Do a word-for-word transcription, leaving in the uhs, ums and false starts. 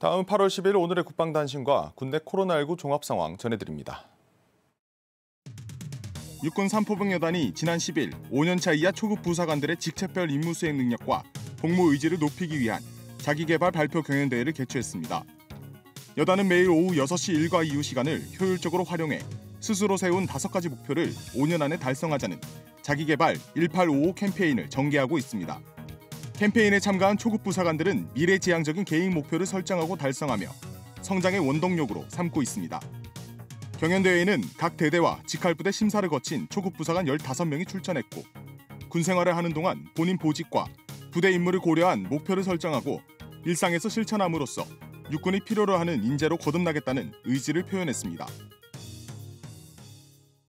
다음 팔월 십일 오늘의 국방단신과 군대 코로나십구 종합 상황 전해드립니다. 육군 삼포병여단이 지난 십일 오 년차 이하 초급 부사관들의 직책별 임무 수행 능력과 복무 의지를 높이기 위한 자기개발 발표 경연대회를 개최했습니다. 여단은 매일 오후 여섯 시 일과 이후 시간을 효율적으로 활용해 스스로 세운 다섯 가지 목표를 오 년 안에 달성하자는 자기개발 일팔오오 캠페인을 전개하고 있습니다. 캠페인에 참가한 초급 부사관들은 미래지향적인 개인 목표를 설정하고 달성하며 성장의 원동력으로 삼고 있습니다. 경연대회에는 각 대대와 직할부대 심사를 거친 초급 부사관 열다섯 명이 출전했고 군 생활을 하는 동안 본인 보직과 부대 임무를 고려한 목표를 설정하고 일상에서 실천함으로써 육군이 필요로 하는 인재로 거듭나겠다는 의지를 표현했습니다.